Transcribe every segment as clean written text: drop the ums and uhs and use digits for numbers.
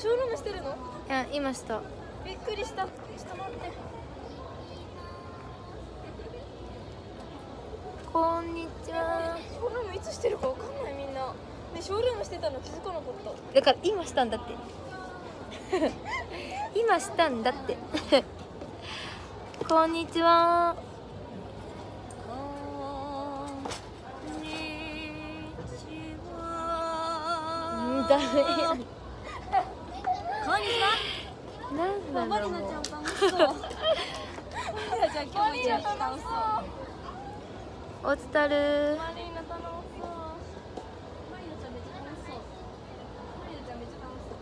ショールームしてるの？ いや、今した。 びっくりした。ちょっと待って。 こんにちは。 ショールームいつしてるかわかんないみんな。ね、ショールームしてたの気づかなかった。 だから今したんだって今したんだってこんにちは。ダメや。 こんにちは。 なんだろう。 マリナちゃん楽しそう。マリナちゃん今日も楽しそう。 おつたる。 マリナ楽しそう。マリナちゃんめっちゃ楽しそう。マリナちゃんめっちゃ楽しそう。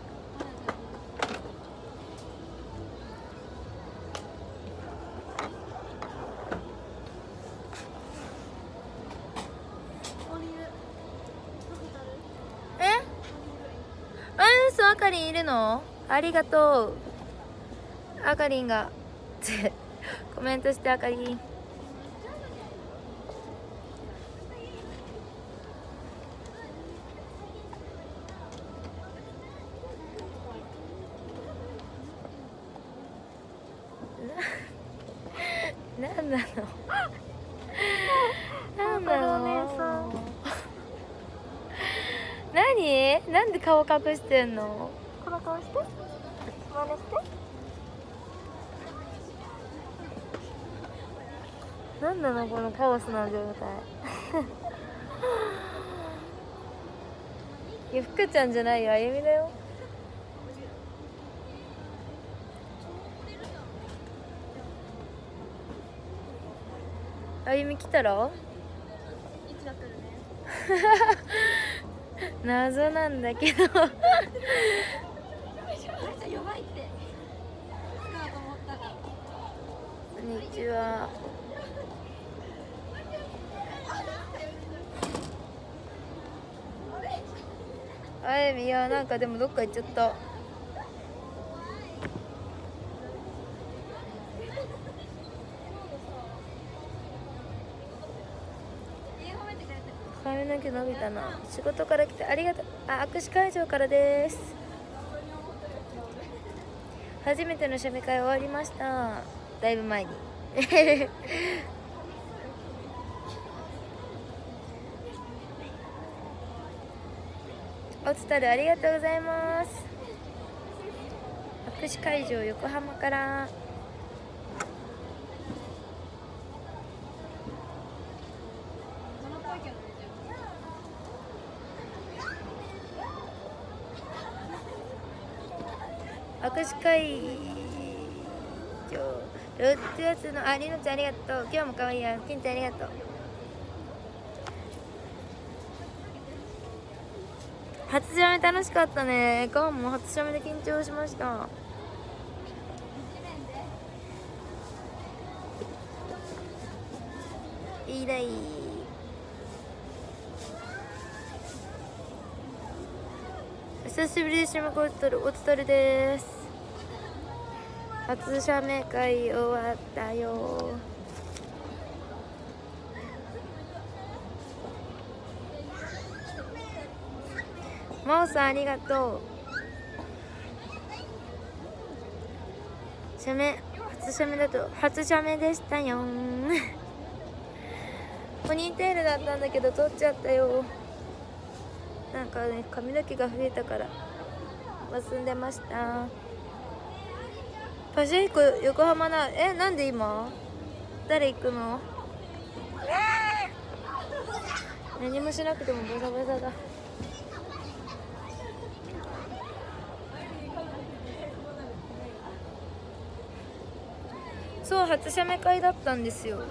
そう、あかりんいるの？ありがとう。あかりんがコメントして。あかりんなんなのなんなの何？なんで顔隠してんの？ この顔して。真似して。 なんなのこのカオスな状態いや、福ちゃんじゃないよ、あゆみだよ。あゆみ来たらいつが来るね。 謎なんだけどやばいって。 こんにちは。あゆみ、いや、なんかでもどっか行っちゃった。髪の毛伸びたな。仕事から来てありがとう。あ、握手会場からです。初めての写メ会終わりました。だいぶ前におつたるありがとうございます。握手会場横浜から。握手会場6月のりのちゃんありがとう。今日も可愛いや。けんちゃんありがとう。初写メ楽しかったね。ガンも初写メで緊張しました。いいだい。久しぶりでしまこおつとるです。初写メ会終わったよ。まおさんありがとう。写メ初写メだと初写メでしたよポニーテールだったんだけど取っちゃったよ。なんかね、髪の毛が増えたから結んでました。パシフィコ横浜な。なんで今誰行くの？何もしなくてもボサボサだ。そう、初写メ会だったんですよ。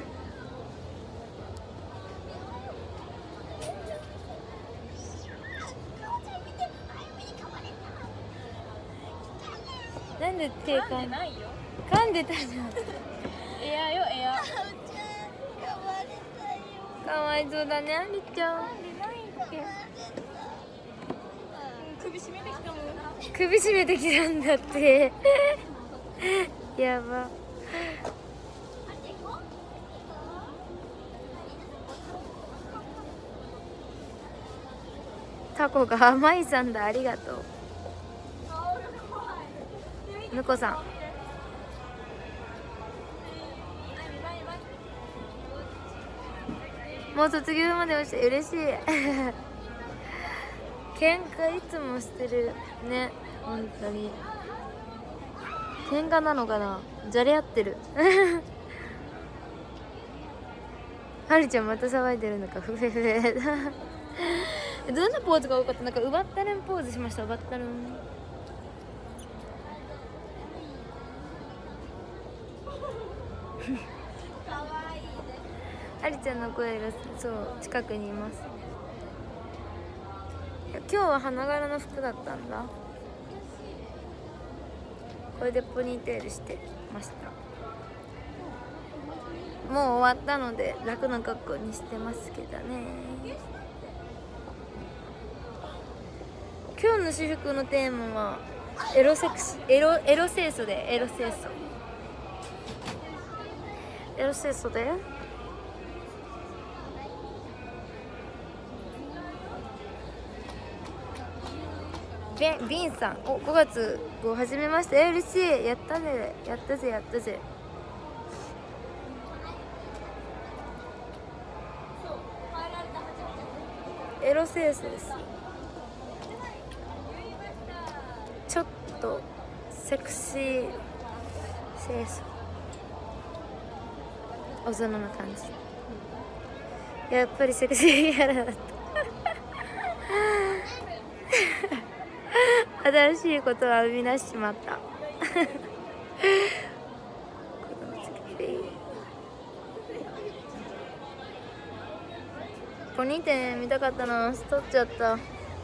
なんで手噛んでたじゃん。 エアよエア。 かわいそうだね、ありちゃん。 首絞めてきたもん。 首絞めてきたんだってやば。タコが甘いさんだ、ありがとう。 かわむこさん、もう卒業まで押して嬉しい喧嘩いつもしてるね、本当に喧嘩なのかな、じゃれ合ってるはるちゃんまた騒いでるのか、ふふふどんなポーズが多かった？なんかうばったるんポーズしました。うばったるんはるちゃんの声がそう近くにいます。今日は花柄の服だったんだ。これでポニーテールしてました。もう終わったので楽な格好にしてますけどね。今日の私服のテーマはエロ清楚でエロ清楚でビンさん、お、5月号始めました。嬉しい、やったぜやったぜやったぜ。エロ清楚です。ちょっとセクシー清楚、大人な感じ。やっぱりセクシーキャラだった新しいことは生み出しちまったポニーテール見たかったな、取っちゃった。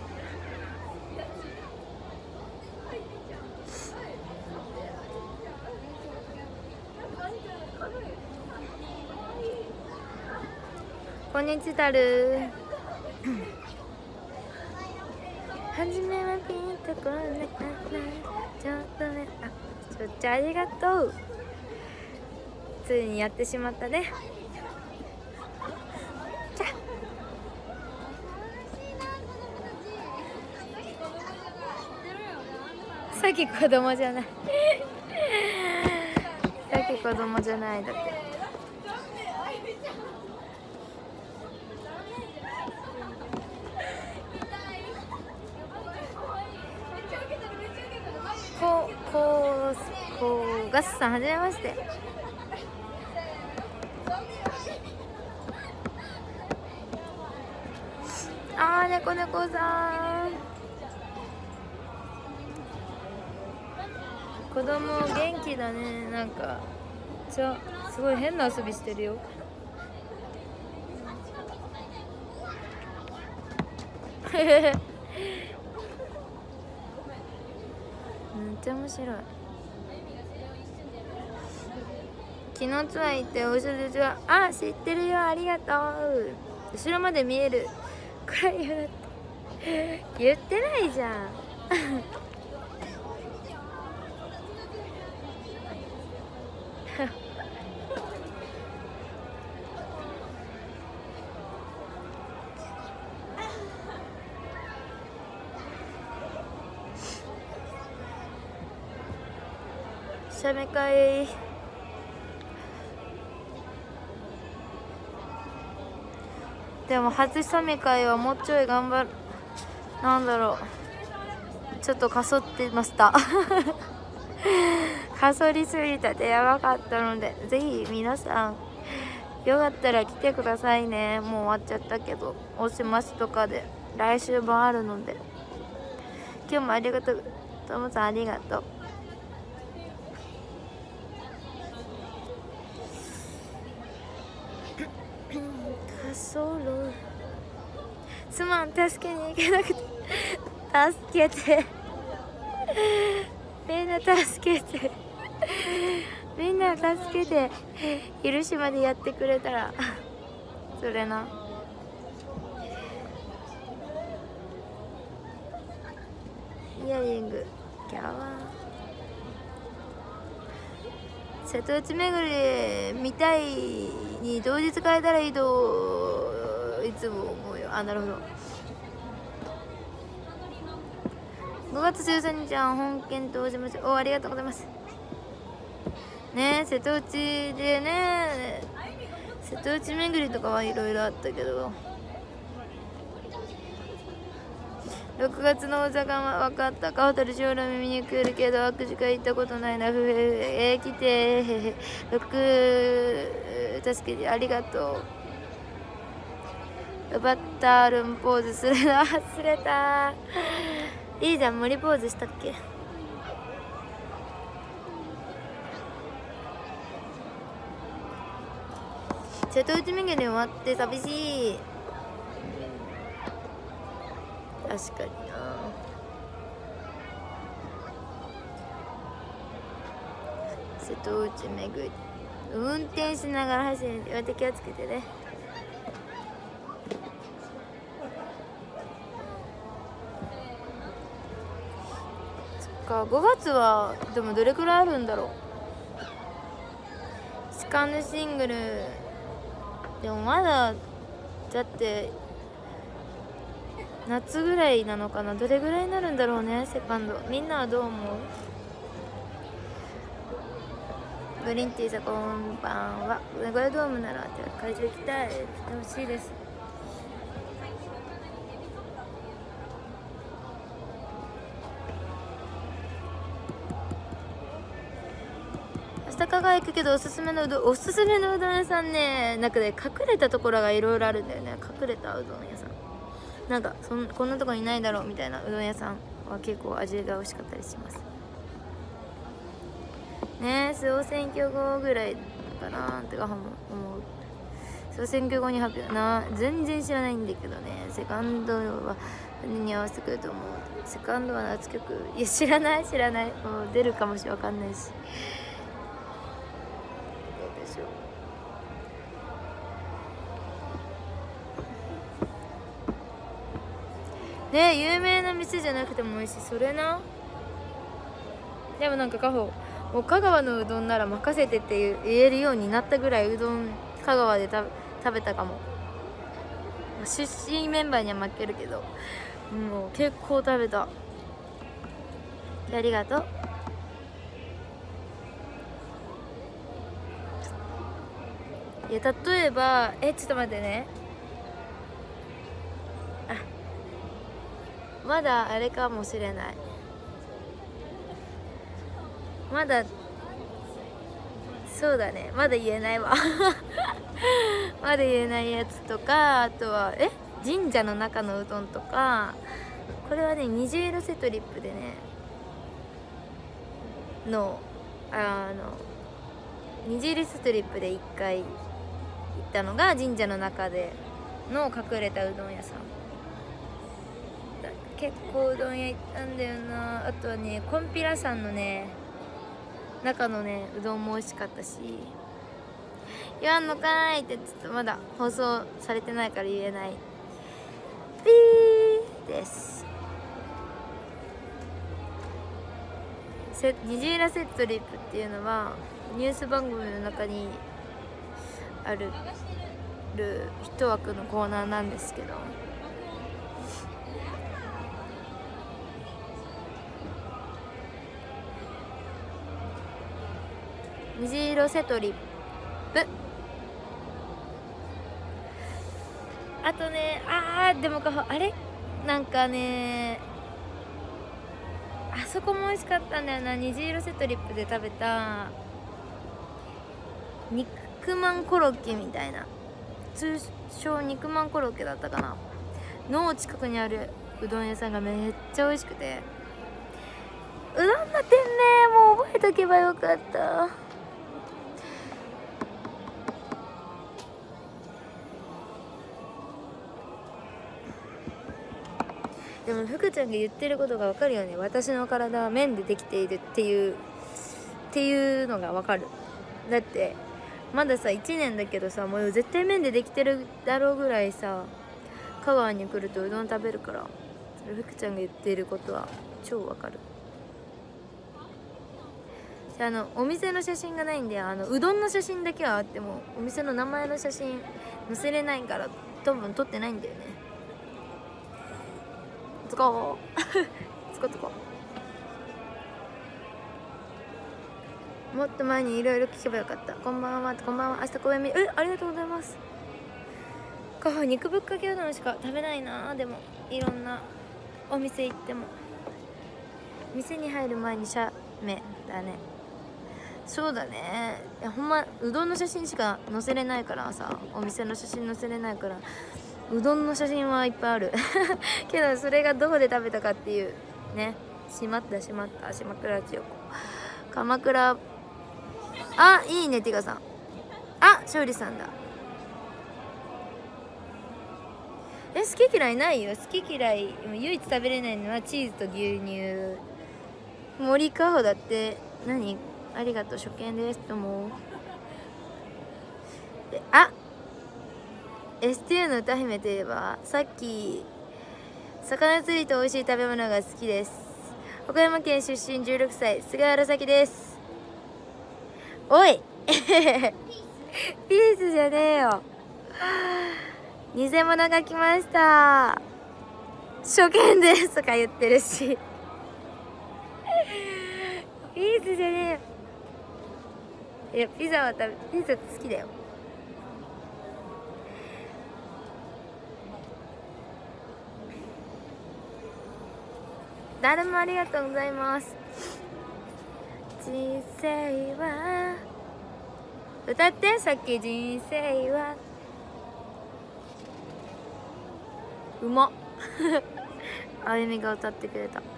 こんにちはるはじめはピンとこなかったちょっとね、あ、ちょっとありがとう。ついにやってしまったね。じゃさっき子供じゃないさっき子供じゃないだって。ガスさんはじめまして。あー、猫猫さん、子供元気だね。なんかすごい変な遊びしてるよめっちゃ面白い。昨日ツアー行ってお食事は、あ、知ってるよ、ありがとう。後ろまで見えるくらいよだって言ってないじゃん写メ会でも初写メ会はもうちょい頑張る。なんだろう、ちょっとかそってましたかそりすぎたでやばかったので、ぜひ皆さんよかったら来てくださいね。もう終わっちゃったけど、おしましとかで来週もあるので。今日もありがとう、ともさんありがとう。すまん、助けに行けなくて助けてみんな助けてみんな助けて、許しまでやってくれたらそれな。イヤリングキャワー瀬戸内巡り見たいに同日変えたらいいといつも思うよ。あ、なるほど。 5月13日は本県とお邪魔し、お、ありがとうございますね。瀬戸内でね、瀬戸内巡りとかはいろいろあったけど、6月の大阪は分かった。ホテルショールーム見に来るけど握手会行ったことないな。来て6助けてありがとう。バッタールンポーズするの忘れた。いいじゃん、森ポーズしたっけ。瀬戸内巡り終わって寂しい。確かにな。瀬戸内巡り運転しながら走るんで気をつけてね。そっか、5月はでもどれくらいあるんだろう。セカンドシングルでもまだだって夏ぐらいなのかな。どれぐらいになるんだろうね、セカンド。みんなはどう思う？グリーンティーさんこんばんは。名古屋ドームなら会場行きたい。来てほしいです。明日香川行くけどおすすめのうどん屋さんね、なんかね隠れたところがいろいろあるんだよね。隠れたうどん屋さん、なんかこんなとこにないだろうみたいなうどん屋さんは結構味が美味しかったりしますね。総選挙後ぐらいかなってか思う。総選挙後に発表な。全然知らないんだけどね。セカンドは何に合わせてくると思う。セカンドは夏曲、いや知らない。もう出るかもしれわかんないし。どうでしょうね。有名な店じゃなくてもいいし、それな。でもなんかもう香川のうどんなら任せてって言えるようになったぐらいうどん香川で食べたかも。出身メンバーには負けるけどもう結構食べた。ありがとう。いや例えばちょっと待ってね。まだあれかもしれない。まだそうだね、まだ言えないわまだ言えないやつとか、あとは神社の中のうどんとか。これはね虹色セトリップでね虹色セトリップで1回行ったのが神社の中での隠れたうどん屋さん。結構うどん屋行ったんだよな。あとはねコンピラさんのね中のねうどんも美味しかったし。言わんのかーいってちょっとまだ放送されてないから言えない。ピーです。虹色セットリップっていうのはニュース番組の中にある一枠のコーナーなんですけど、虹色セトリップ。あとねでもあれなんかねあそこも美味しかったんだよな。虹色セトリップで食べた肉まんコロッケみたいな、通称肉まんコロッケだったかなの近くにあるうどん屋さんがめっちゃ美味しくて。うどんの店名もう覚えとけばよかった。でも福ちゃんが言ってることが分かるよね。私の体は麺でできているっていうのが分かる。だってまださ1年だけどさ、もう絶対麺でできてるだろうぐらいさ香川に来るとうどん食べるから、福ちゃんが言っていることは超分かる。お店の写真がないんで、うどんの写真だけはあってもお店の名前の写真載せれないから多分撮ってないんだよね。使おうこつこ。もっと前にいろいろ聞けばよかった。こんばんは、こんばんは。明日公園見、ありがとうございます。カフェ肉ぶっかけうどんしか食べないな。でもいろんなお店行っても店に入る前にシャメだね。そうだね。いやほんまうどんの写真しか載せれないからさ、お店の写真載せれないから、うどんの写真はいっぱいあるけどそれがどこで食べたかっていうね。しまった島倉千代子、鎌倉。あ、いいね。ティガさん、あ、勝利さんだ。好き嫌いないよ。好き嫌い唯一食べれないのはチーズと牛乳。森かほだって。何、ありがとう、初見ですとも。あ、 STU の歌姫といえばさっき魚釣りと美味しい食べ物が好きです。岡山県出身16歳菅原咲です。おいピースじゃねえよ。偽物が来ました。初見ですとか言ってるしピースじゃねえよ。いやピザ好きだよ。誰もありがとうございます。人生は歌って、さっき人生はうまっあゆみが歌ってくれた。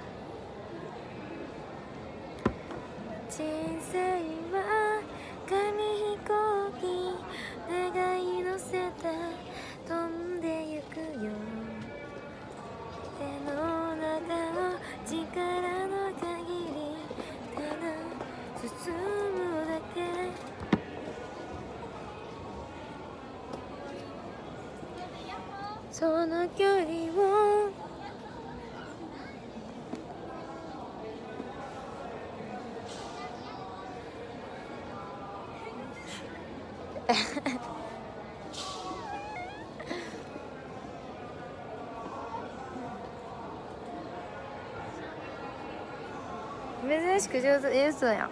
人生は紙飛行機願い乗せて飛んでゆくよ。手の中を力の限りただ進むだけ。その距離を珍しく上手。嘘やん。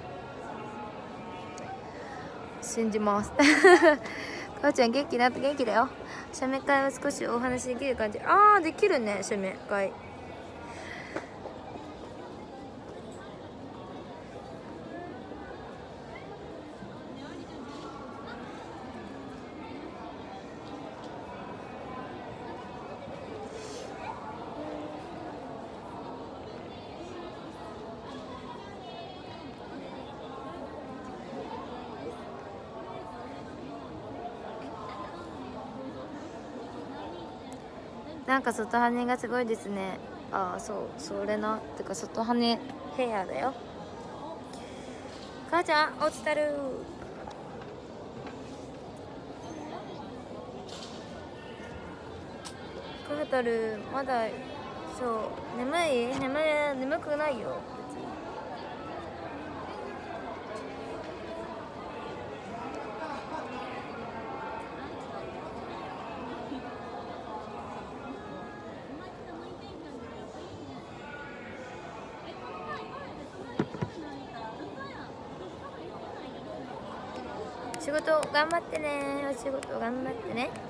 信じます母ちゃん元気だって。元気だよ。写メ会は少しお話できる感じ。あーできるね、写メ会。なんか外羽がすごいですね。ああ、そう、それな。てか外羽ヘアだよ。母ちゃん落ちたる。母たるまだ。そう眠くないよ別に。仕事頑張ってね。お仕事頑張ってね。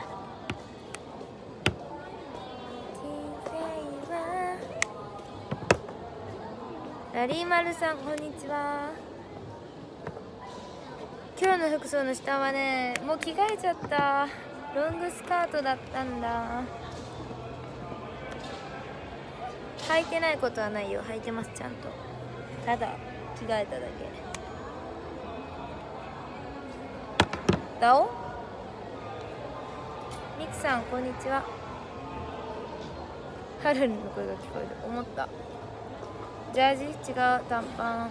ラリーマルさん、こんにちは。今日の服装の下はね、もう着替えちゃった。ロングスカートだったんだ。履いてないことはないよ。履いてます、ちゃんと。ただ着替えただけ。だおミクさん、こんにちは。ハルルの声が聞こえる。思った。ジャージ違う、短パン。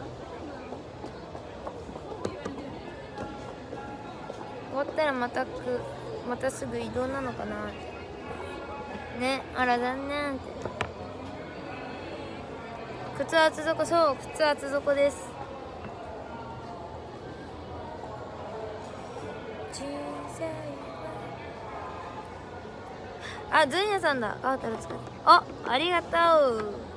終わったらまたすぐ移動なのかなね。あら残念って。靴厚底。そう、靴厚底です。あ、ズンヤさんだ。ガータル使って。ありがとう。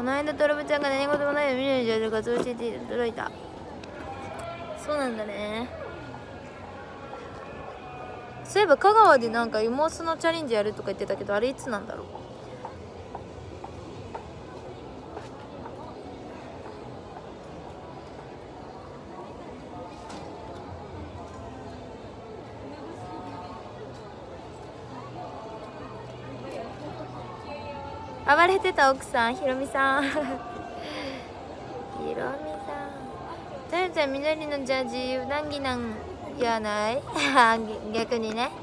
の間ドラムちゃんが何事もないように見る状況で活動していて驚いた。そうなんだね。そういえば香川でなんか妹のチャレンジやるとか言ってたけど、あれいつなんだろう。暴れてた奥さん、ひろみさんひろみさん、たよちゃん緑のジャージ普段着なんやない逆にね。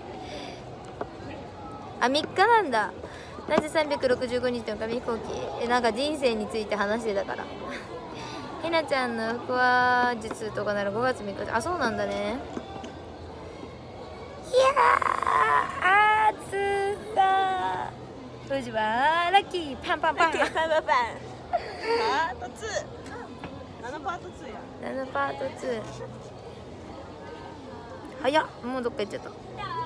あ、3日なんだ。なぜ365日の紙飛行機。なんか人生について話してたからひなちゃんの腹話術とかなら5月3日。あ、そうなんだね。いやー、暑さ。富士はラッキーパンパンパン。 パンパンパン。パート2。7パート2や。 7パート2。早っ、もうどっか行っちゃった。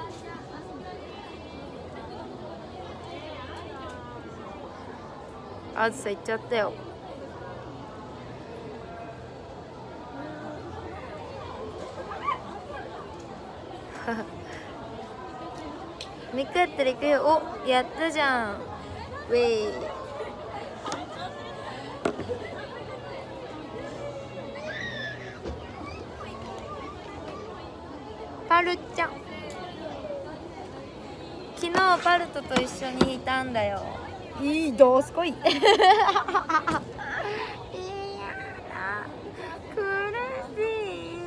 あずさ行っちゃったよ。3日やったら行くよ。お、やったじゃん。ウェイ。パルちゃん、昨日パルトと一緒にいたんだよ。いい、どうすこい。いやだ、苦しい。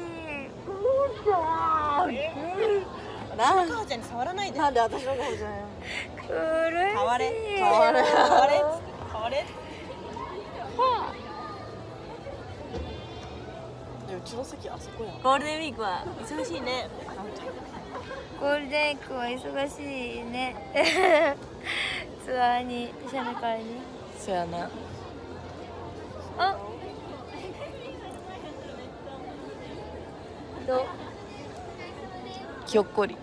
なあ、母ちゃんに触らないで。なんで私の母ちゃん。 苦しい。 変われ。変われ。変われ。変われ。うちの席あそこや。ゴールデンウィークは忙しいね。 ゴールデンウィークは忙しいね。ツアーに、写メ会に。 そうやな。 あ。どう。 ひょっこり。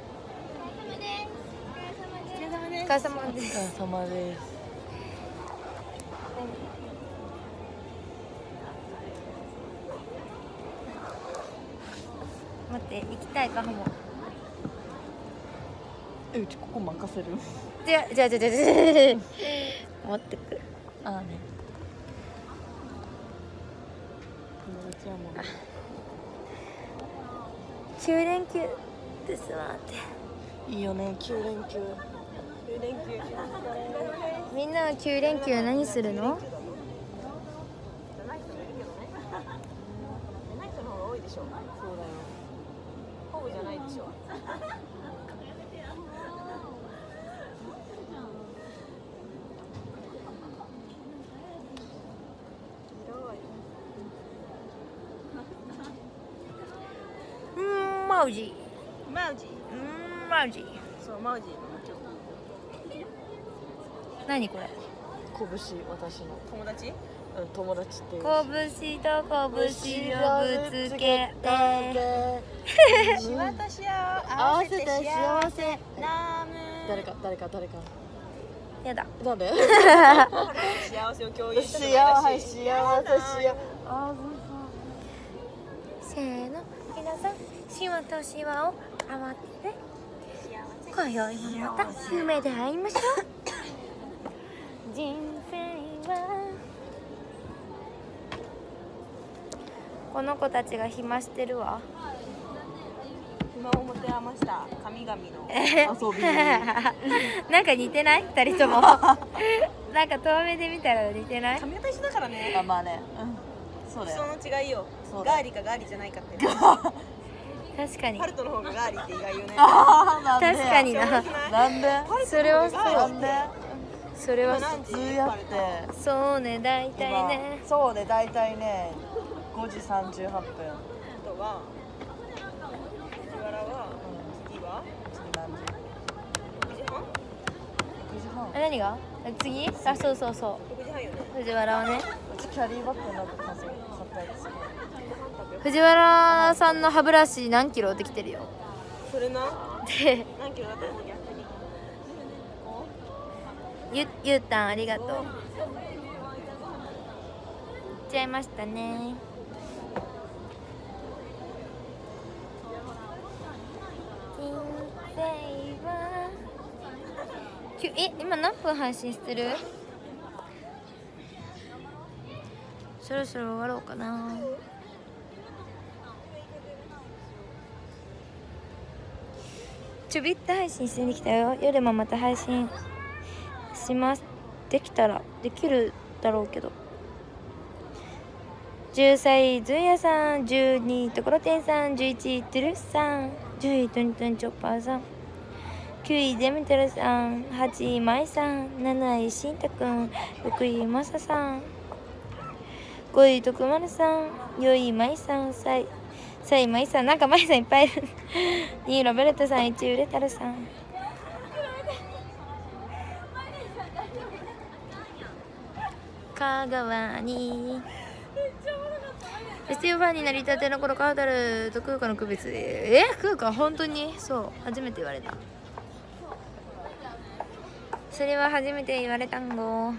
お疲れ様です。 お疲れ様です。 待って、行きたいかも。 うちここ任せる。 じゃ持ってく。 ああね。友達やもんね。 9連休ですわって。 いいよね、9連休。9連休。 みんなは9連休何するの？ ない人の方が多いでしょ。そうだよ。ホームじゃないでしょ。 マウジ。 マウジ。 マウジ。 そう、マウジ。 何これ？ 拳、私の友達？うん、友達っていう。 拳と拳をぶつけて。 しわとしわを合わせて幸せ。ナム。誰か。 やだ。 なんで？幸せを共有したくないらしい。幸せ。 せーの、皆さん、しわとしわを合わせて。今宵もまた夢で会いましょう。人生はこの子たちが暇してるわ。 暇を持て余した神々の遊び。 なんか似てない？二人とも。なんか遠目で見たら似てない？ 髪型一緒だからね。あ、まあね。うん。そうだよ。その違いよ。ガーリかガーリじゃないかって。 確かに。 ハルトの方がガーリって意外よね。 確かにな。 なんで？ それはそう。 なんで？ それは普通やって。 そうね、大体ね。 そうね、大体ね。5時38分。あとは藤原は次は何時？6時半？6時半。 何が？次？あ、そうそうそう。 6時半よね。 藤原はね。 うちキャリーバッグなんか買ったやつ。 藤原さんの歯ブラシ何キロできてるよ。 それな。 で、 何キロだったの？逆に。 ゆうたんありがとう。 ちゃいましたね。人生は今何分配信してる？そろそろ終わろうかな。ちょびっと配信してきたよ。夜もまた配信します。できたらできるだろうけど。10歳ズンヤさん、12ところてんさん、11トゥルスさん、10位トントンチョッパーさん、9位デミトルさん、8位マイさん、7位シンタくん、6位マサさん、5位徳丸さん、4位マイさん、3位マイさん、なんかマイさんいっぱいいる2位ロベルトさん、1位ウレタルさん、香川にSTU ファンになりたての頃、カータルと空間の区別で空間本当にそう初めて言われた。それは初めて言われたんご。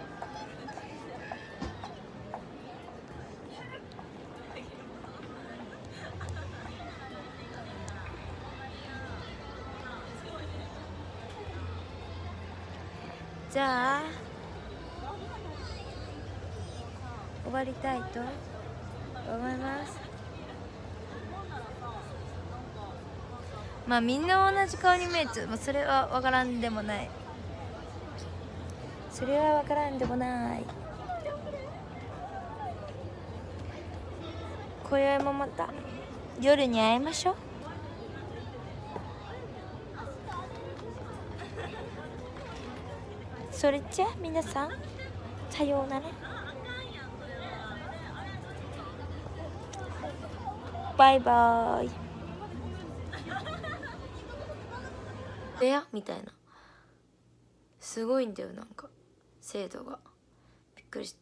じゃあ終わりたいと思います。まあみんな同じ顔に見えちゃう、それは分からんでもない。それは分からんでもない。今宵もまた夜に会いましょう。それじゃあ皆さんさようなら。バイバイ。みたいなすごいんだよ、なんか精度がびっくりした。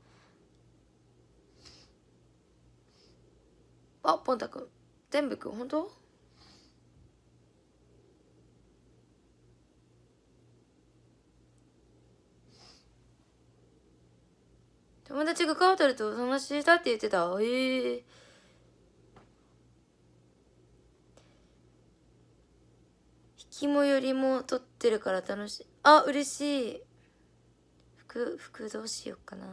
あ、ポンタくん全部くん本当？友達がカートルとお話ししたって言ってた。引きもよりも撮ってるから楽しい。あ、嬉しい。服どうしようかな。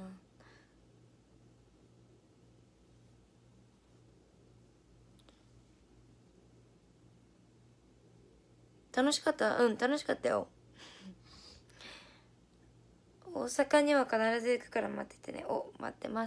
楽しかった？楽しかったよ。大阪には必ず行くから待っててね。待ってます。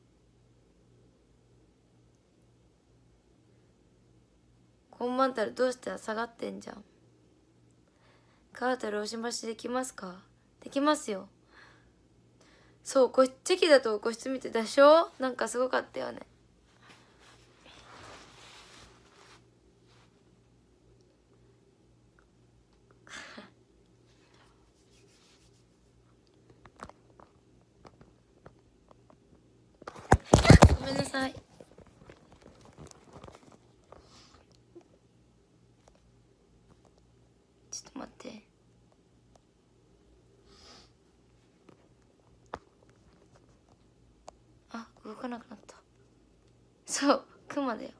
今晩たらどうしたら下がってんじゃん。カータルおしましできますか？できますよ。そう、チェキだと個室見てたでしょ？なんかすごかったよね。ごめんなさい。ちょっと待って。あ、動かなくなった。そう、クマだよ。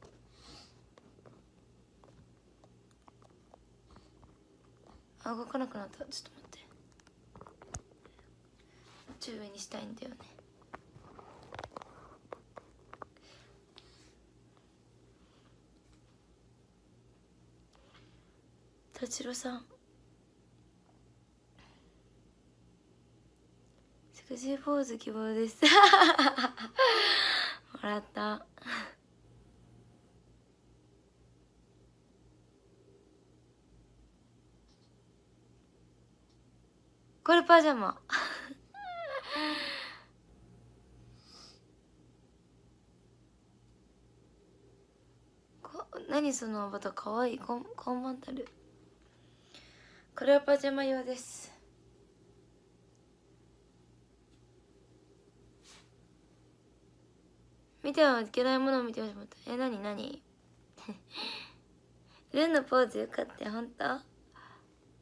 あ、動かなくなった。ちょっと待って。上にしたいんだよね。達郎さん、セクシーポーズ希望ですもらった。これパジャマ何そのアバターかわいい。こんばんたる。これはパジャマ用です。見てはいけないものを見てしまった。何ルンのポーズよかったよ。ほんと？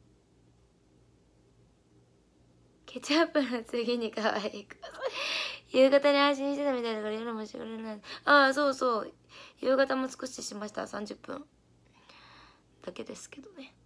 ケチャップの次に可愛い子。 夕方に配信してたみたいだから夜もしてくれない。ああ、そうそう。夕方も少ししました。30分だけですけどね。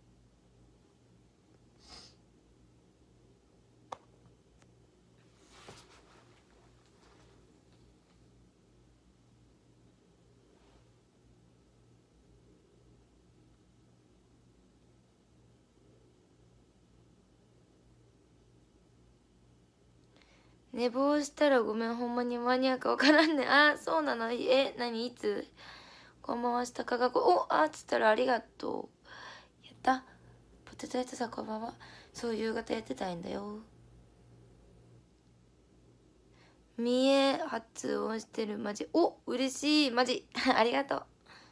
寝坊したらごめん、ほんまに間に合うかわからんね。あ、そうなの。何いつ？こんばんは、したかがこ。お、つったらありがとう。やった。ポテトやってた、こんばんは。そう、夕方やってたいんだよ。見え発音してる、マジ。お、嬉しい、マジ。ありがとう。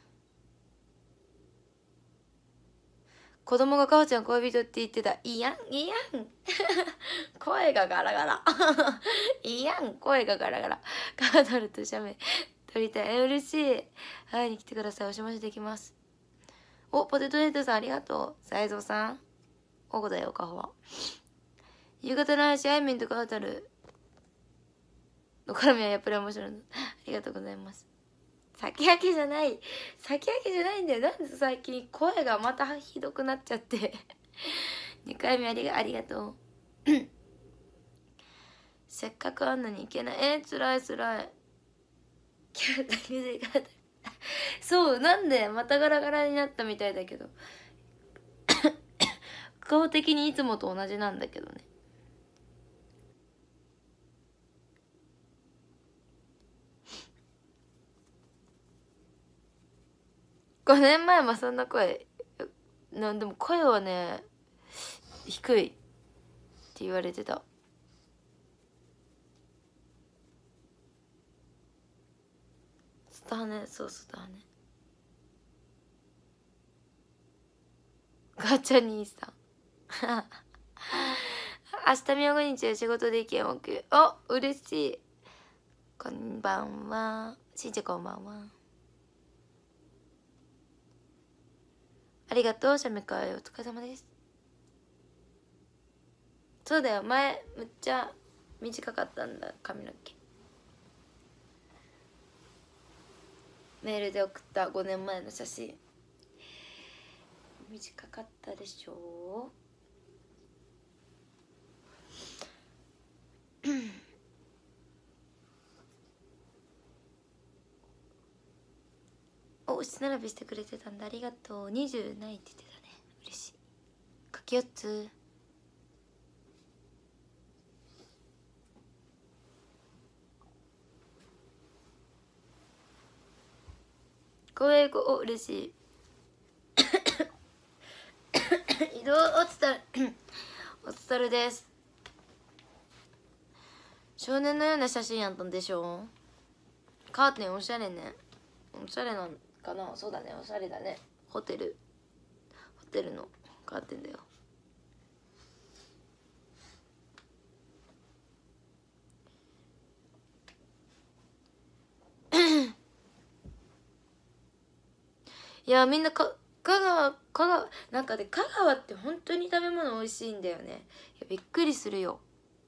子供が母ちゃん恋人って言ってた。いいやん、いいやん。声がガラガラ。いいやん、声がガラガラ。カードルと写メ撮りたい。嬉しい。会いに来てください。おしましできます。お、ポテトヘッドさんありがとう。斉蔵さん。おこだよ、顔は。夕方の話、あいみんとカードルの絡みはやっぱり面白いの。ありがとうございます。先焼けじゃない。先焼けじゃないんだよ。なんで最近声がまたひどくなっちゃって。2回目ありがとう。せっかくあんのにいけない。つらいつらい。そう、なんでまたガラガラになったみたいだけど。顔的にいつもと同じなんだけどね。5年前もそんな声でも声はね低いって言われてた。スターね、そうスターね。ガチャ兄さん明日明後日は仕事で意見を送る。お、嬉しい。こんばんは。しんちゃんこんばんは。ありがとう、写メ会お疲れ様です。そうだよ、前むっちゃ短かったんだ、髪の毛。メールで送った5年前の写真短かったでしょお、下並びしてくれてたんだ、ありがとう。20ないって言ってたね、嬉しい。かき4つ。声お、嬉しい。移動おつたるおつたるです。少年のような写真やったんでしょ。カーテンおしゃれね。おしゃれなんかな。そうだね、おしゃれだね。ホテルのカーテンだよ。いや、みんな香川なんかで、香川って本当に食べ物美味しいんだよね。いや、びっくりするよ。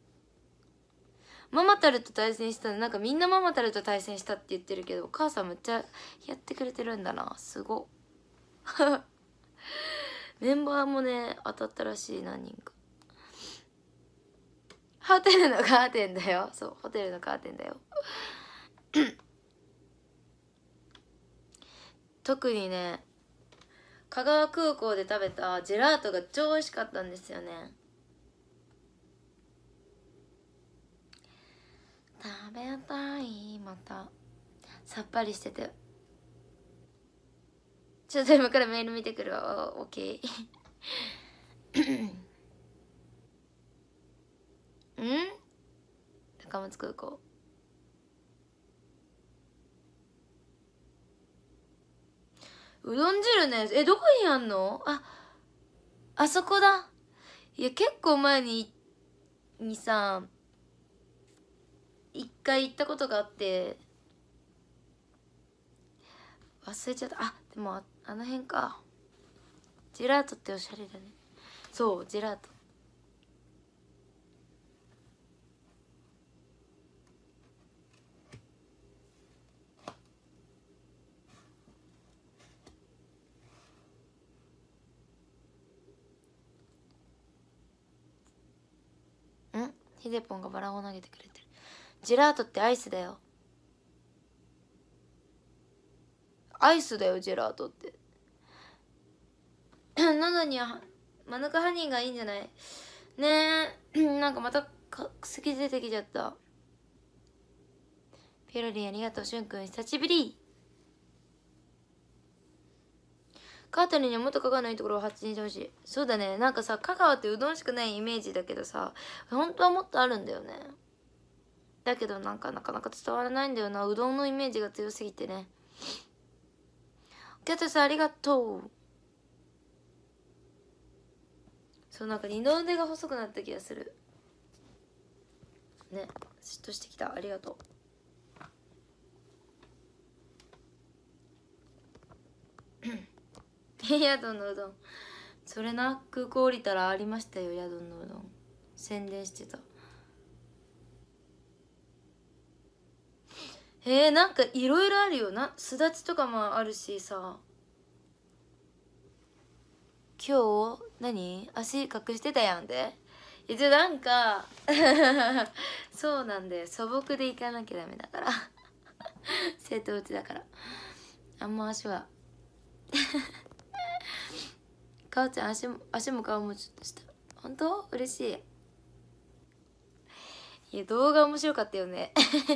ママタルと対戦したの、なんかみんなママタルと対戦したって言ってるけど、お母さんめっちゃやってくれてるんだな。すごメンバーもね当たったらしい、何人か。ホテルのカーテンだよ。そう、ホテルのカーテンだよ特にね、香川空港で食べたジェラートが超美味しかったんですよね。食べたい。またさっぱりしてて。ちょっと今からメール見てくるわ。オッケーん、高松空港。うどん汁ね。どこにあんの？あそこだ。いや、結構前にさ一回行ったことがあって忘れちゃった。でもあの辺か。ジェラートっておしゃれだね。そう、ジェラート。 ヒデポンがバラを投げてくれてる。ジェラートってアイスだよ。アイスだよジェラートって喉にはマヌカハニーがいいんじゃないねえなんかまた薬出てきちゃった。ピロリンありがとう。しゅんくん久しぶり。カートリーにはもっと香川のいいところを発信してほしい。そうだね。なんかさ、香川ってうどんしかないイメージだけどさ、本当はもっとあるんだよね。だけどなんかなかなか伝わらないんだよな。うどんのイメージが強すぎてね。キャトさんありがとう。そう、なんか二の腕が細くなった気がするね。嫉妬してきた。ありがとう。宿のうどん、それな、空港降りたらありましたよ、宿のうどん。宣伝してた。なんかいろいろあるよな。すだちとかもあるしさ。今日何足隠してたやんで。一応なんかそうなんで素朴で行かなきゃダメだから瀬戸内だからあんま足はかおちゃん足も顔もちょっとした。本当嬉しい。いや動画面白かったよね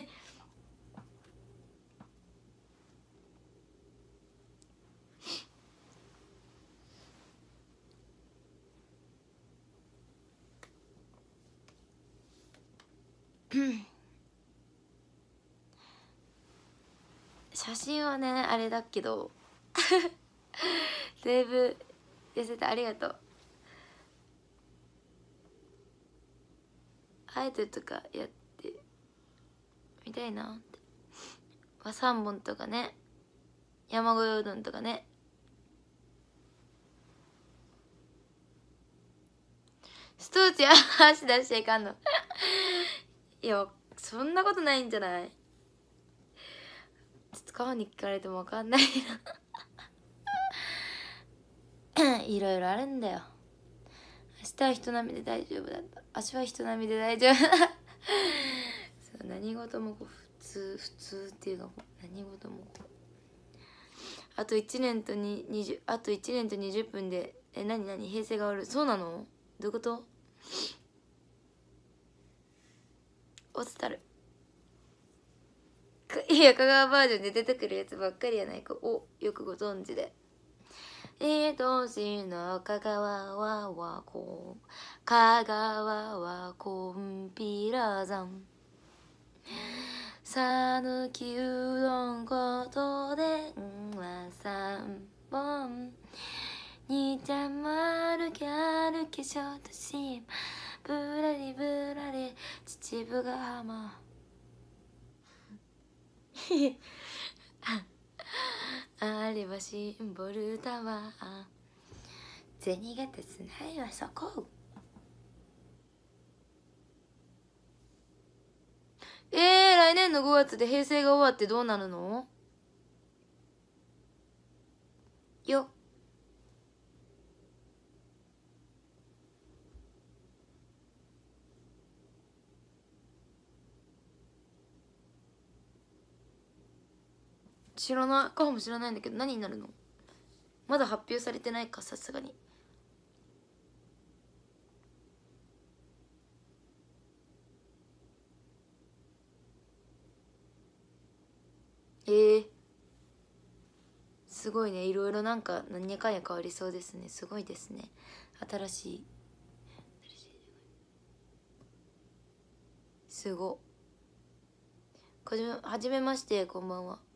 写真はねあれだけどだいぶ痩せた。ありがとう。アイドルとかやってみたいなって和三本とかね、山越えうどんとかね。ストーチ足出しちゃいかんのいやそんなことないんじゃない。川に聞かれても分かんないいろいろあるんだよ。明日は人並みで大丈夫だった。足は人並みで大丈夫そう何事もこう普通っていうか何事もこうあと1年と20分で何平成が終わる。そうなの？どういうこと？落ちたる。いや香川バージョンで出てくるやつばっかりやないか。およくご存知で。愛しの香川はこんぴらざんさぬきうどんことでんは3本にちゃんまるきゃるけしょとしぶらりぶらり秩父ヶ浜あれはシンボルタワー銭形つないはそこ。来年の5月で平成が終わってどうなるのよ。知らないかもしれないんだけど何になるの？まだ発表されてないかさすがに。すごいね。いろいろなんか何やかんや変わりそうですね。すごいですね。新しいすごはじめまして。こんばんは。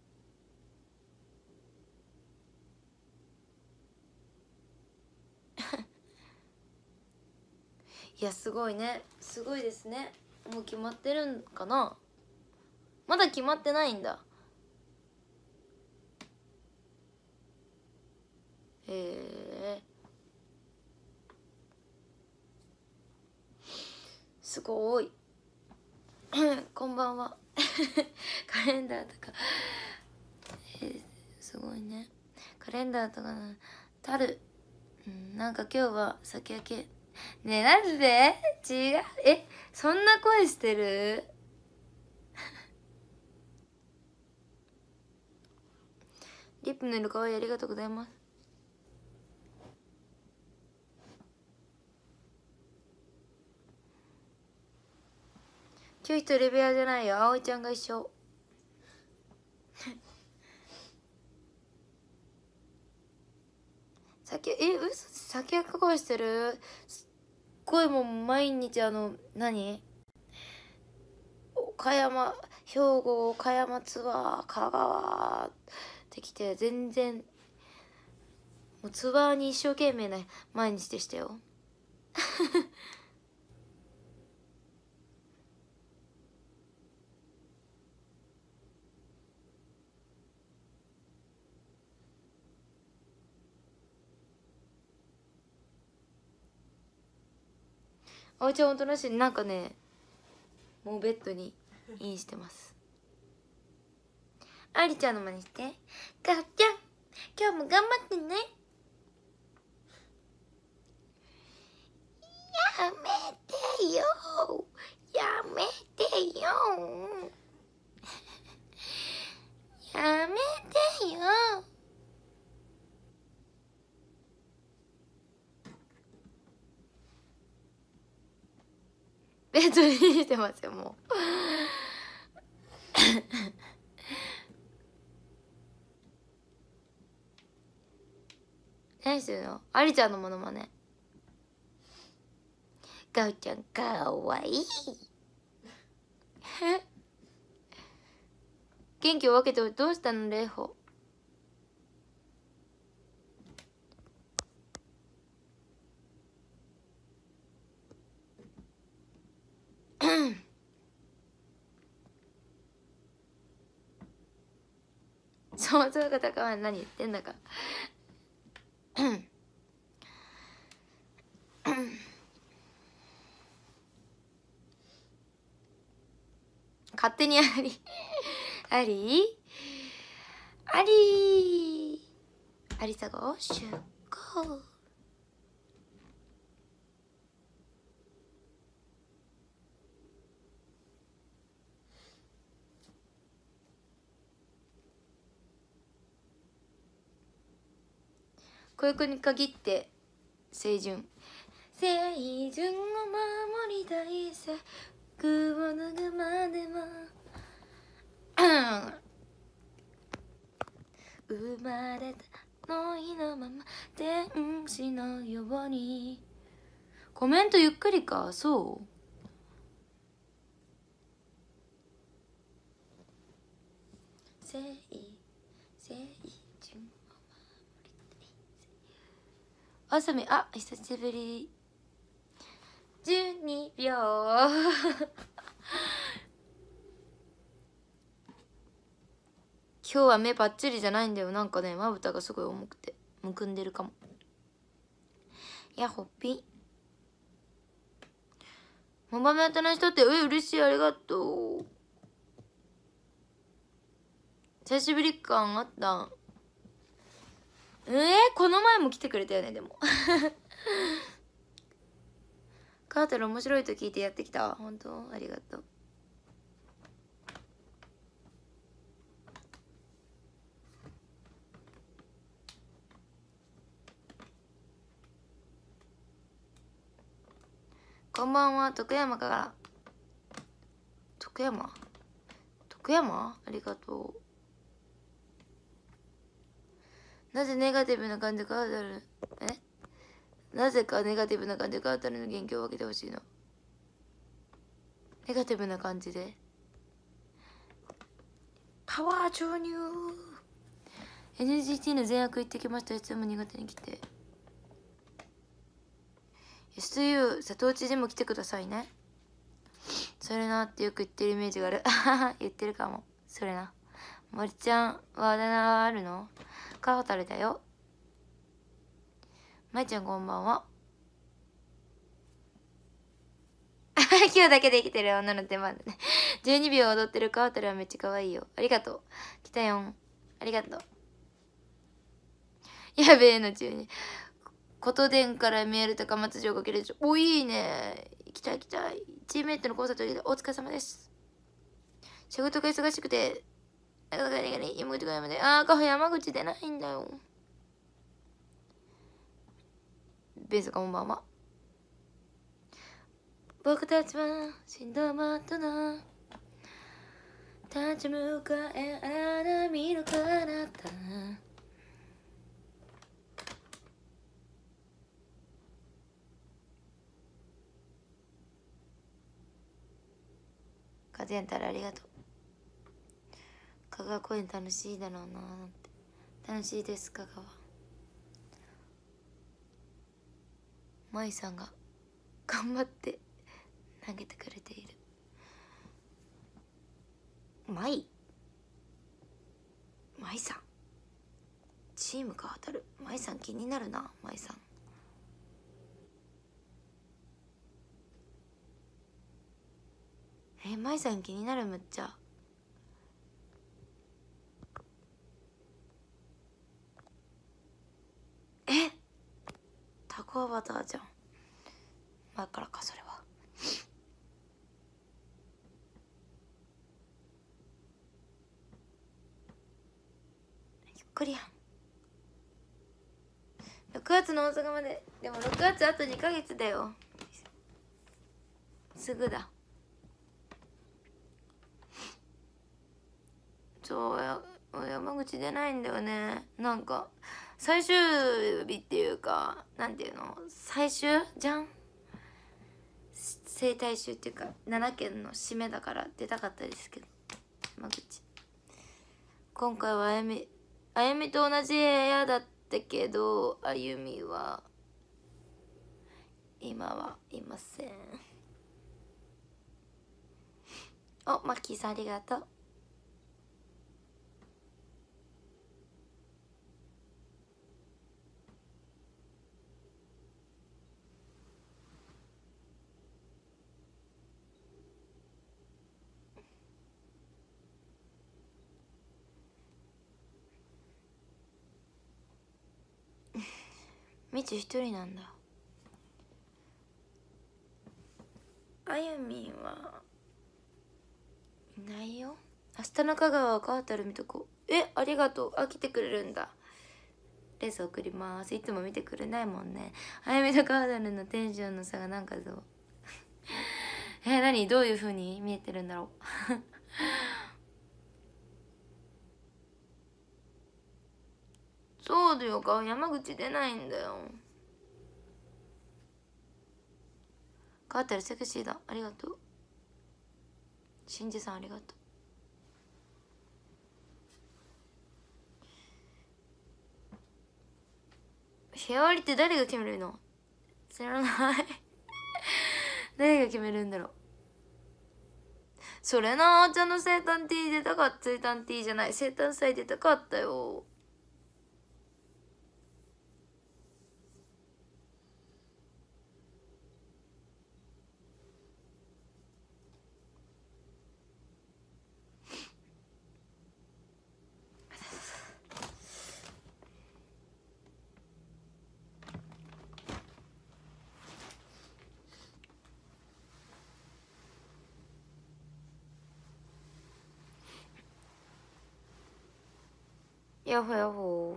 いやすごいね。すごいですね。もう決まってるんかな。まだ決まってないんだ。すごいこんばんはカレンダーとかすごいね。カレンダーとかなたる、なんか今日は酒焼けねえ、なんで違う。そんな声してる？リップの色かわいい。ありがとうございます。今日一人部屋じゃないよ。葵ちゃんが一緒。嘘、酒焼く声してる？すっごいもう毎日何？兵庫、岡山ツアー、香川ってきて、全然、もうツアーに一生懸命な毎日でしたよ。おうちはおとなしい。なんかね、もうベッドにインしてます。ありちゃんの真似して。かっちゃん、今日も頑張ってね。やめてよ、やめてよ、やめてよ。ベッドにしてますよ、もう。何してるの？ありちゃんのモノマネ。かおちゃんかわいい。元気を分けてどうしたの？レイホ。想像が高まる。何言ってんだか。勝手にありありありありさご出航。こういう子に限って清純を守りたいさ、服を脱ぐまでも生まれたの日のまま天使のように。コメントゆっくりか。そう清純を守りたい。あさみ、久しぶり。12秒今日は目パッチリじゃないんだよ。なんかね、まぶたがすごい重くてむくんでるかも。いや、ほっぴモバメ当たら人って嬉しい。ありがとう。久しぶり感あった。この前も来てくれたよね。でもカーテル面白いと聞いてやってきた。本当ありがとう。こんばんは。徳山から。徳山ありがとう。なぜネガティブな感じでカーテルなぜかネガティブな感じでカーテルの元気を分けてほしいの。ネガティブな感じでパワー注入。 NGT の全悪行ってきました。いつも苦手に来て。 SU 瀬戸内でも来てくださいね。それなってよく言ってるイメージがある言ってるかも。それな。森ちゃんはあだ名あるの？カホタルだよ。まいちゃんこんばんは。今日だけで生きてる女の手間でね。12秒踊ってるカホタルはめっちゃ可愛いよ。ありがとう。来たよん。ありがとう。やべえの12。 琴電から見える高松城が切れる。お、いいね。行きたい行きたい。チームメイトのコンサートでお疲れ様です。仕事が忙しくて、山口が山で、山口出ないんだよ。ベースがこんばんは。僕たちは死んだまったな。立ち向かえ荒波の彼方。カズヤンタラありがとう。香川公園楽しいだろうなーって。楽しいです香川。舞さんが頑張って投げてくれている。舞さんチームが当たる。舞さん気になるな。舞さん舞さん気になる。むっちゃタコアバターじゃん。前からかそれは。ゆっくりやん。6月の大阪まで。でも6月あと2ヶ月だよ。すぐだ。そう山口出ないんだよね。なんか最終日っていうか、なんていうの、最終じゃん。整体集っていうか7件の締めだから出たかったですけど、山口今回はあゆみと同じ部屋だったけど、あゆみは今はいません。お、マッキーさんありがとう。みち一人なんだ。あゆみんはいないよ。明日の香川は川たる見とこ。ありがとう。来てくれるんだ。レース送ります。いつも見てくれないもんね。あゆみと川たるのテンションの差がなんかどう何どういう風に見えてるんだろうそうだよか、山口出ないんだよ。川たるセクシーだ。ありがとう。しんじさんありがとう。部屋割りって誰が決めるの？知らない誰が決めるんだろう。それな、あーちゃんの生誕 T 出たかった。生誕 T じゃない、生誕祭出たかったよ。やほやほ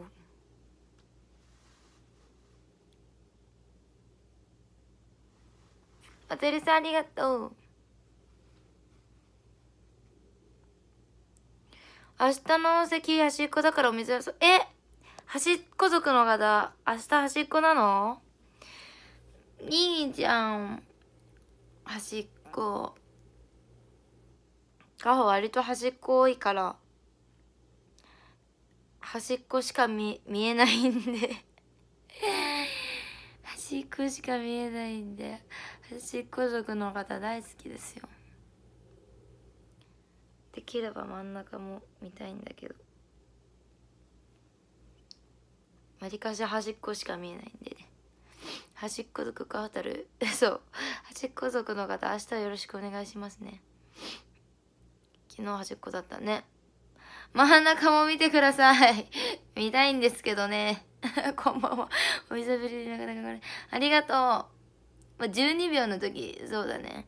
あてるさんありがとう。明日の席端っこだからお水やそ。端っこ族の方、明日端っこなの？いいじゃん。端っこ。カホ割と端っこ多いから、端っこしか見えないんで端っこしか見えないんで、端っこ族の方大好きですよ。できれば真ん中も見たいんだけど、わりかし端っこしか見えないんでね。端っこ族かあたるそう端っこ族の方、明日はよろしくお願いしますね。昨日端っこだったね。真ん中も見てください見たいんですけどね。 こんばんは。お久しぶりでなかなかこれ。ありがとう。まあ、12秒の時、そうだね。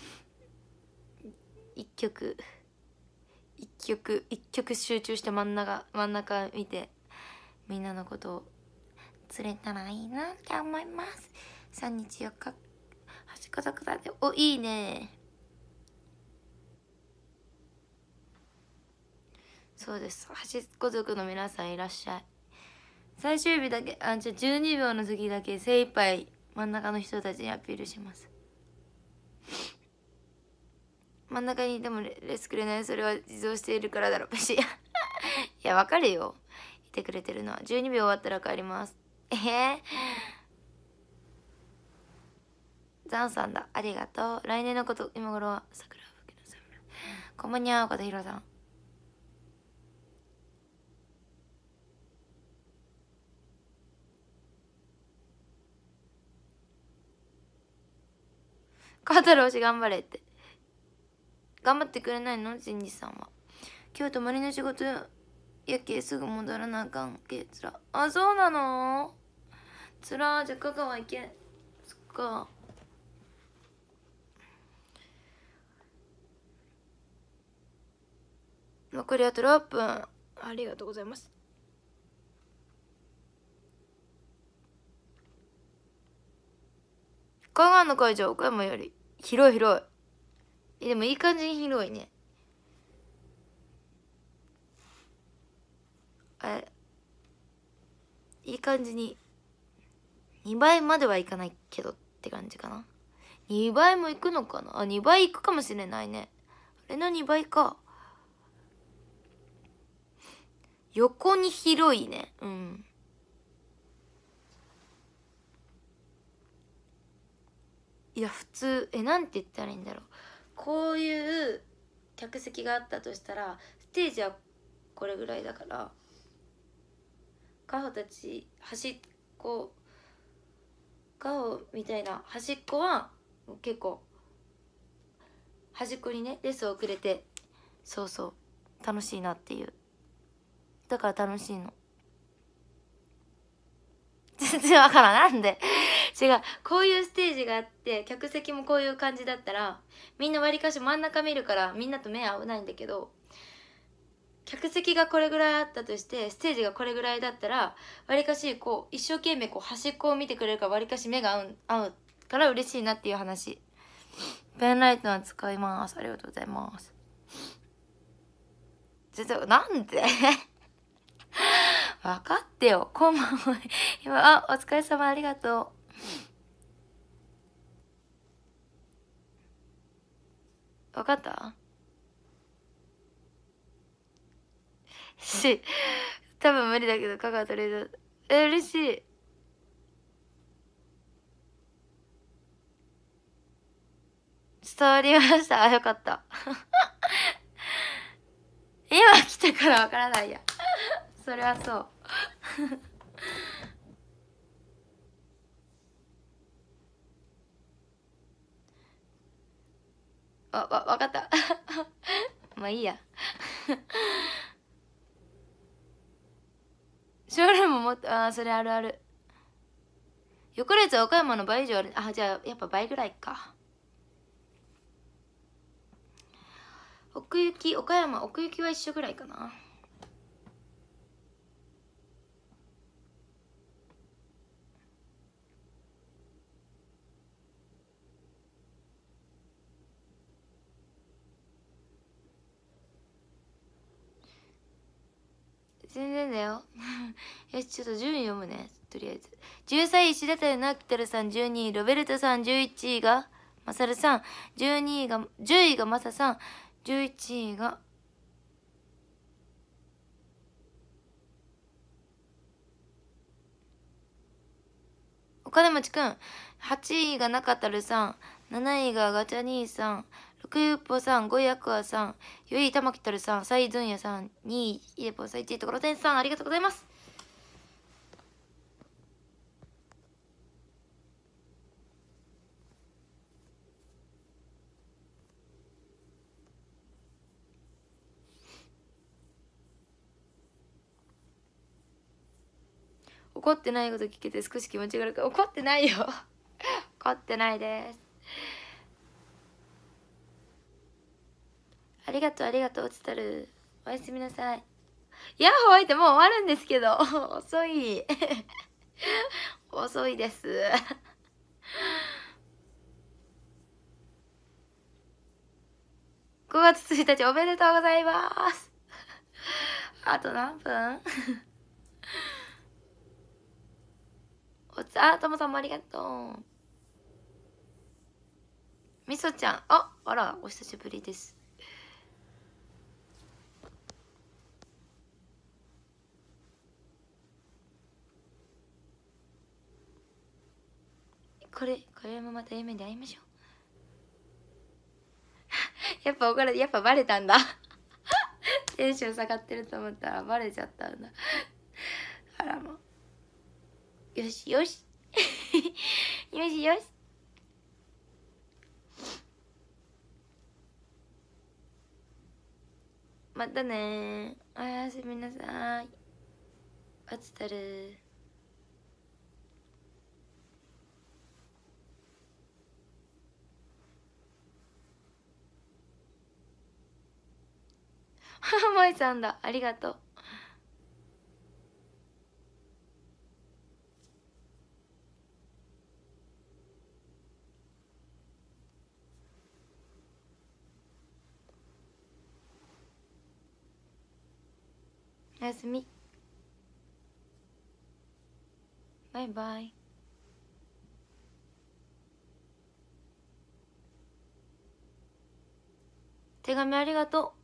一曲集中して真ん中見て、みんなのことを釣れたらいいなって思います。3日4日、端っこ族だって、お、いいね。そうです。端っこ族の皆さんいらっしゃい。最終日だけ、じゃあ12秒の時だけ精一杯真ん中の人たちにアピールします。真ん中にいてもレスくれない。それは自動しているからだろうし。いや、わかるよ。いてくれてるのは。12秒終わったら帰ります。ザンさんだ。ありがとう。来年のこと、今頃は桜吹雪の侍。こんばんにゃ、岡田ひろさん。川太郎氏頑張れって。頑張ってくれないのジンジさんは。今日泊まりの仕事やけすぐ戻らなあかんけつら。あ、そうなのつら。じゃあ香川行け。そっか。残りあと6分。ありがとうございます。香川の会場岡山より広い。でもいい感じに広いね。いい感じに2倍まではいかないけどって感じかな。2倍もいくのかな。あ、2倍いくかもしれないね。あれの2倍か。横に広いね。うん。いや、普通、なんて言ったらいいんだろう。こういう客席があったとしたら、ステージはこれぐらいだから、カホたち、カホみたいな端っこは、結構、端っこにね、レスをくれて、そう、楽しいなっていう。だから楽しいの。全然わからん。なんで違う。こういうステージがあって、客席もこういう感じだったら、みんなわりかし真ん中見るから、みんなと目合わないんだけど、客席がこれぐらいあったとして、ステージがこれぐらいだったら、わりかし、こう、一生懸命こう、端っこを見てくれるから、わりかし目が合うから嬉しいなっていう話。ペンライトは使います。ありがとうございます。なんで分かってよ。こんばんは。今、お疲れ様、ありがとう。分かった多分無理だけど、香川とりあえず。嬉しい。伝わりました。よかった。今来たから分からないや。それはそう。わかった。まあいいや。ショールームもっと、それあるある。横列は岡山の倍以上ある。じゃあ、やっぱ倍ぐらいか。岡山、奥行きは一緒ぐらいかな。全然だよ。よし、ちょっと順位読むね。とりあえず。13位、石田谷直樹さん、12位、ロベルトさん、11位が、マサルさん、12位が、10位がマサさん、11位が、お金持ちくん、8位が中たるさん、7位がガチャ兄さん、6位ウッポさん、5位アクアさん、4位玉木たるさん、3位ズンヤさん、2位イデポさん、1位ところてんさん、ありがとうございます。 怒ってないこと聞けて少し気持ちが悪く。怒ってないよ怒ってないです。ありがとうありがとう。つたるおやすみなさい。ヤッホーイってもう終わるんですけど遅い遅いです5月1日おめでとうございますあと何分ともさんもありがとう。みそちゃん、あらお久しぶりです。これもまた夢で会いましょうやっぱバレたんだテンション下がってると思ったらバレちゃったんだあらもうよしよしよしよし。またねおやすみなさい。おつたるもいさんだ、ありがとう。おやすみ。バイバイ。手紙ありがとう。